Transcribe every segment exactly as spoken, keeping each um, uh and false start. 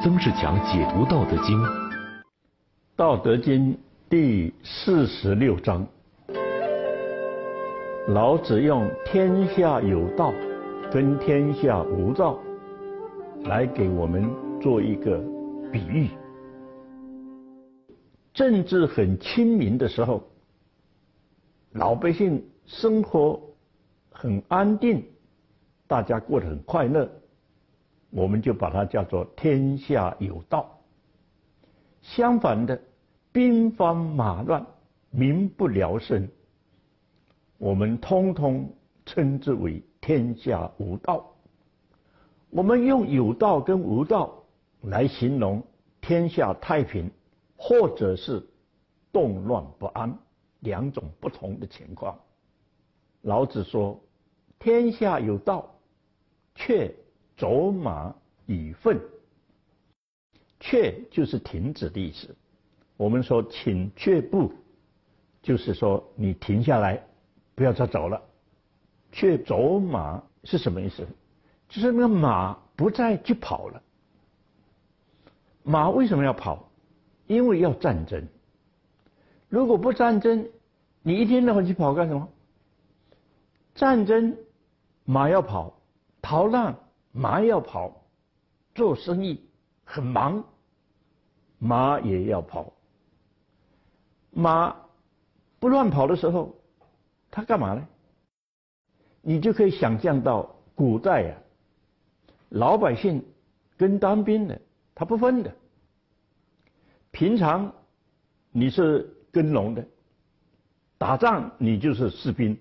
曾仕强解读《道德经》。《 道德经》第四十六章，老子用“天下有道”跟“天下无道”来给我们做一个比喻。政治很清明的时候，老百姓生活很安定，大家过得很快乐，我们就把它叫做天下有道。相反的，兵荒马乱，民不聊生，我们通通称之为天下无道。我们用有道跟无道来形容天下太平，或者是动乱不安，两种不同的情况。老子说：“天下有道，却走马以粪。”却就是停止的意思。我们说请却步，就是说你停下来，不要再走了。却走马是什么意思？就是那个马不再去跑了。马为什么要跑？因为要战争。如果不战争，你一天到晚去跑干什么？战争，马要跑；逃难，马要跑；做生意很忙，马也要跑。马不乱跑的时候，它干嘛呢？你就可以想象到古代呀、啊，老百姓跟当兵的他不分的。平常你是耕农的，打仗你就是士兵。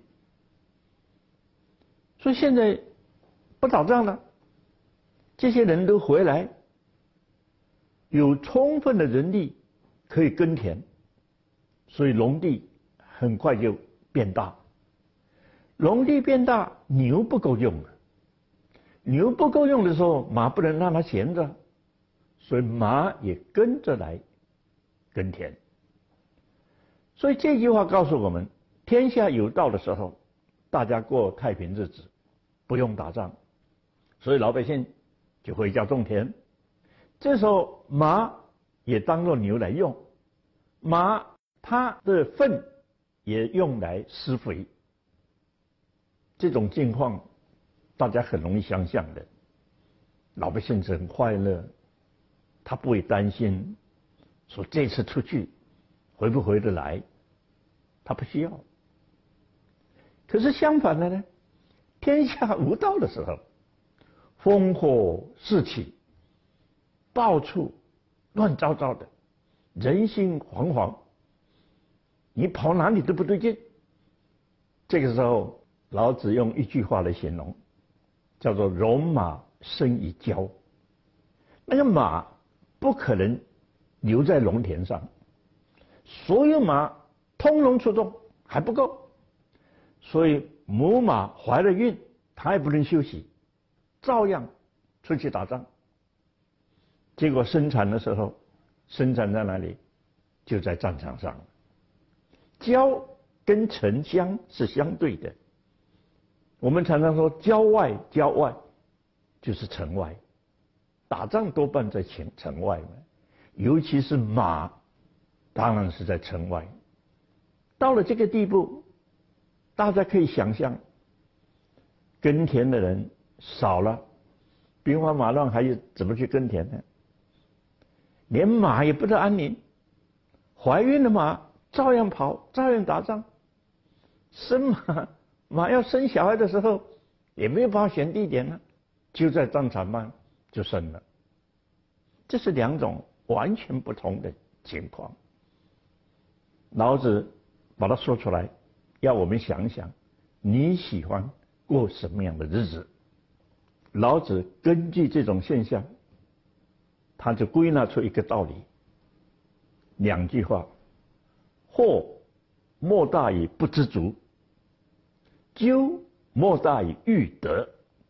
所以现在不打仗了，这些人都回来，有充分的人力可以耕田，所以农地很快就变大。农地变大，牛不够用了。牛不够用的时候，马不能让它闲着，所以马也跟着来耕田。所以这句话告诉我们，天下有道的时候，大家过太平日子，不用打仗，所以老百姓就回家种田。这时候马也当作牛来用，马它的粪也用来施肥。这种境况大家很容易想象的，老百姓是很快乐，他不会担心说这次出去回不回得来，他不需要。可是相反的呢，天下无道的时候，烽火四起，到处乱糟糟的，人心惶惶，你跑哪里都不对劲。这个时候，老子用一句话来形容，叫做戎马生于郊。那个马不可能留在农田上，所有马通通出动还不够，所以母马怀了孕，它也不能休息，照样出去打仗。结果生产的时候，生产在哪里？就在战场上。郊跟城乡是相对的。我们常常说郊外，郊外就是城外，打仗多半在城城外嘛，尤其是马，当然是在城外。到了这个地步，大家可以想象，耕田的人少了，兵荒马乱，还有怎么去耕田呢？连马也不得安宁，怀孕的马照样跑，照样打仗。生马马要生小孩的时候，也没有办法选地点了，就在战场上就生了。这是两种完全不同的情况。老子把它说出来，要我们想想，你喜欢过什么样的日子？老子根据这种现象，他就归纳出一个道理，两句话：祸莫大于不知足，咎莫大于欲得。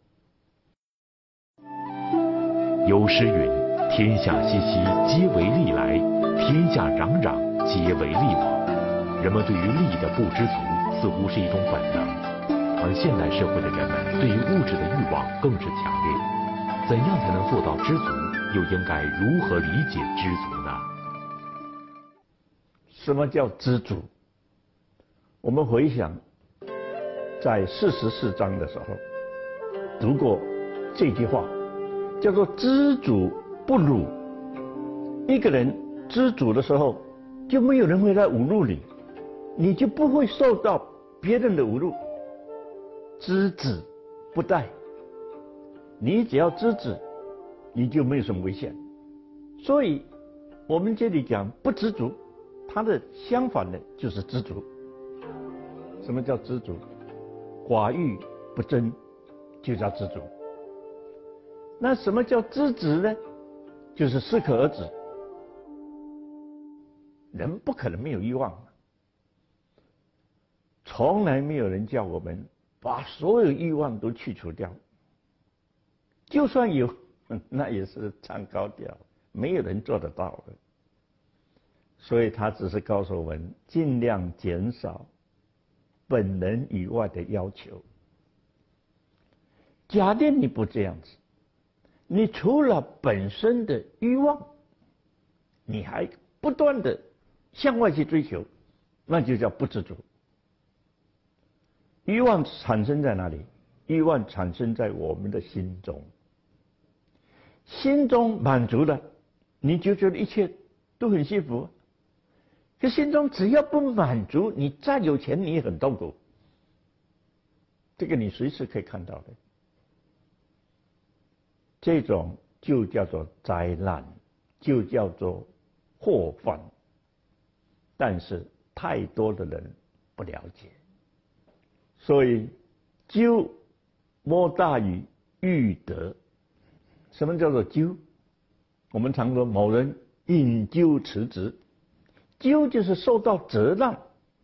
有诗云：“天下熙熙，皆为利来；天下攘攘，皆为利往。”人们对于利的不知足，似乎是一种本能，而现代社会的人们对于物质的欲望更是强烈。怎样才能做到知足？ 又应该如何理解知足呢？ 什么叫知足？我们回想，在四十四章的时候读过这句话，叫做知足不辱。一个人知足的时候，就没有人会来侮辱你，你就不会受到别人的侮辱。知止不殆，你只要知止，你就没有什么危险。所以我们这里讲不知足，它的相反的就是知足。什么叫知足？寡欲不争，就叫知足。那什么叫知止呢？就是适可而止。人不可能没有欲望，从来没有人叫我们把所有欲望都去除掉。就算有，那也是唱高调，没有人做得到的。所以他只是告诉我们，尽量减少本人以外的要求。假定你不这样子，你除了本身的欲望，你还不断的向外去追求，那就叫不知足。欲望产生在哪里？欲望产生在我们的心中。心中满足了，你就觉得一切都很幸福。可心中只要不满足，你再有钱你也很痛苦。这个你随时可以看到的。这种就叫做灾难，就叫做祸患。但是太多的人不了解，所以咎莫大于欲得。什么叫做咎？我们常说某人引咎辞职，咎就是受到责难。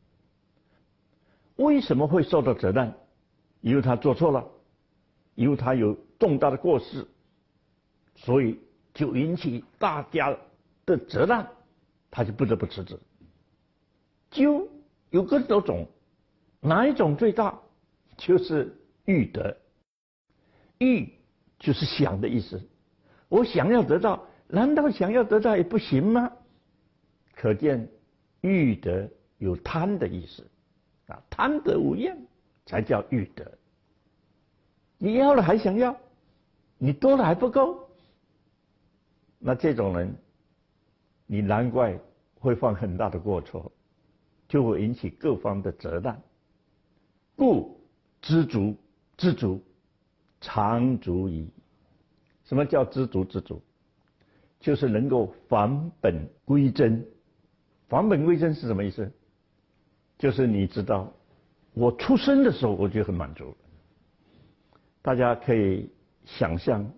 为什么会受到责难？因为他做错了，因为他有重大的过失，所以就引起大家的责难，他就不得不辞职。咎有更多种，哪一种最大？就是欲得。欲就是想的意思，我想要得到，难道想要得到也不行吗？可见欲得有贪的意思啊，贪得无厌才叫欲得。你要了还想要，你多了还不够，那这种人，你难怪会犯很大的过错，就会引起各方的责难。故知足，知足常足矣。什么叫知足？知足就是能够返本归真。返本归真是什么意思？就是你知道，我出生的时候我就很满足。大家可以想象，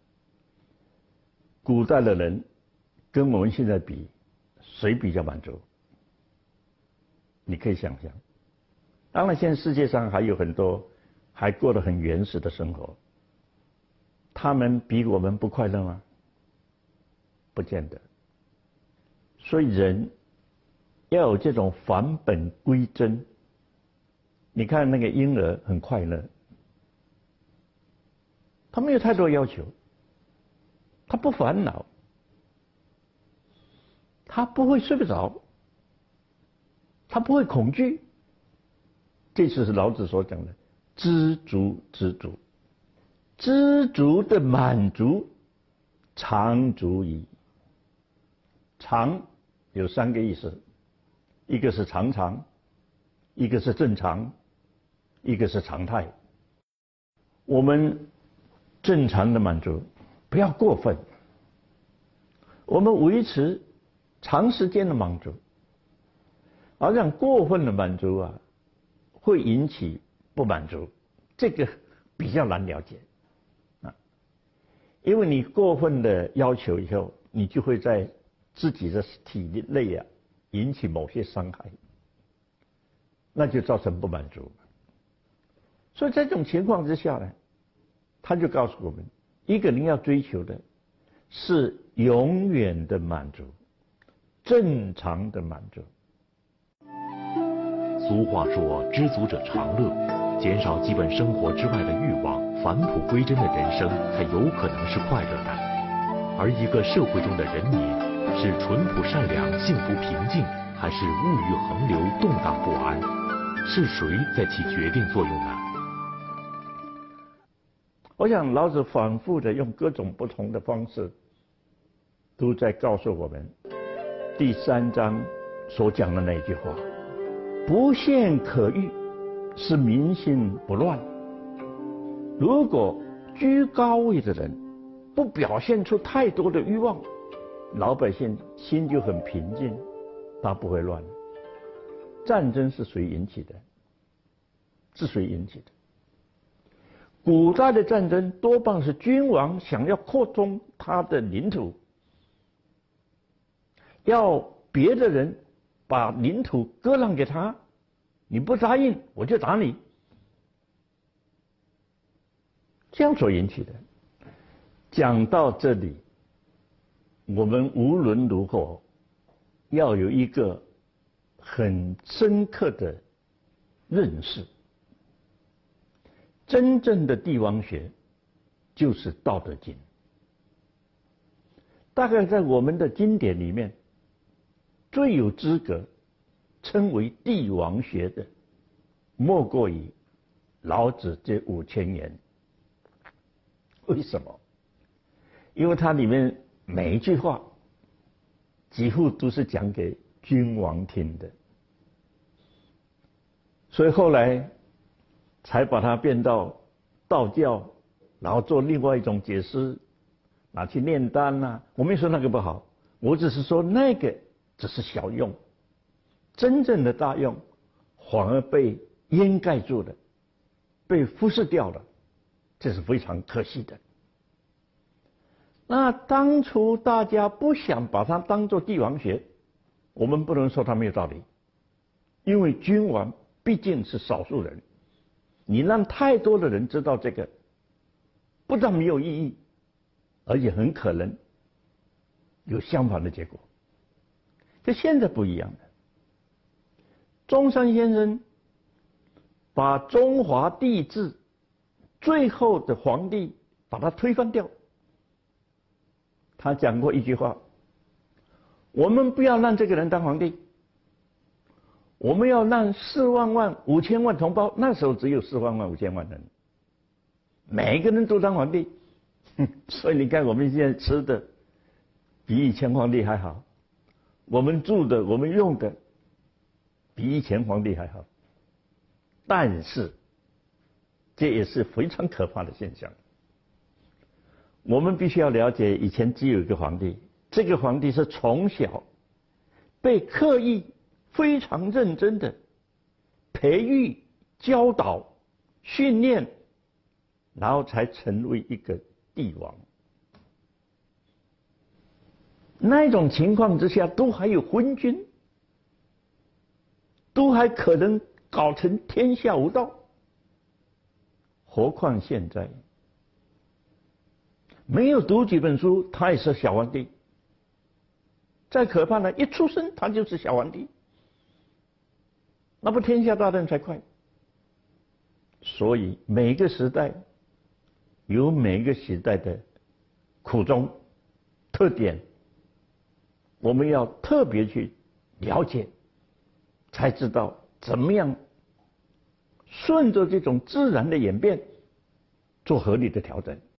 古代的人跟我们现在比，谁比较满足？你可以想象。当然，现在世界上还有很多还过得很原始的生活，他们比我们不快乐吗？不见得。所以人要有这种返本归真。你看那个婴儿很快乐，他没有太多要求，他不烦恼，他不会睡不着，他不会恐惧。这次是老子所讲的知足知足。知足的满足，常足矣。常有三个意思，一个是常常，一个是正常，一个是常态。我们正常的满足，不要过分。我们维持长时间的满足，而让过分的满足啊，会引起不满足，这个比较难了解。因为你过分的要求以后，你就会在自己的体内啊引起某些伤害，那就造成不满足。所以在这种情况之下呢，他就告诉我们，一个人要追求的是永远的满足，正常的满足。 俗话说，知足者常乐，减少基本生活之外的欲望，返璞归真的人生才有可能是快乐的。而而一个社会中的人民是淳朴善良、幸福平静，还是物欲横流、动荡不安？是谁在起决定作用呢？ 我想老子反复的用各种不同的方式，都在告诉我们第三章所讲的那句话：不陷可欲，使民心不乱。如果居高位的人不表现出太多的欲望，老百姓心就很平静，他不会乱。战争是谁引起的？是谁引起的？古代的战争多半是君王想要扩充他的领土，要别的人把领土割让给他，你不答应我就打你，这样所引起的。讲到这里，我们无论如何要有一个很深刻的认识，真正的帝王学就是《道德经》。大概在我们的经典里面，最有资格称为帝王学的，莫过于老子这五千言。为什么？因为它里面每一句话几乎都是讲给君王听的，所以后来才把它变到道教，然后做另外一种解释，拿去炼丹啊。我没说那个不好，我只是说那个只是小用，真正的大用反而被掩盖住了，被忽视掉了，这是非常可惜的。那当初大家不想把它当作帝王学，我们不能说它没有道理，因为君王毕竟是少数人，你让太多的人知道这个，不但没有意义，而且很可能有相反的结果。这现在不一样了，中山先生把中华帝制最后的皇帝把它推翻掉。他讲过一句话：我们不要让这个人当皇帝，我们要让四万万五千万同胞，那时候只有四万万五千万人，每个人都当皇帝。所以你看我们现在吃的比以前皇帝还好，我们住的我们用的比以前皇帝还好，但是这也是非常可怕的现象。我们必须要了解，以前只有一个皇帝，这个皇帝是从小被刻意非常认真的培育、教导、训练，然后才成为一个帝王。那种情况之下，都还有昏君，都还可能搞成天下无道，何况现在没有读几本书，他也是小皇帝。再可怕呢，一出生他就是小皇帝，那不天下大乱才快。所以每个时代有每个时代的苦衷、特点，我们要特别去了解，才知道怎么样顺着这种自然的演变做合理的调整。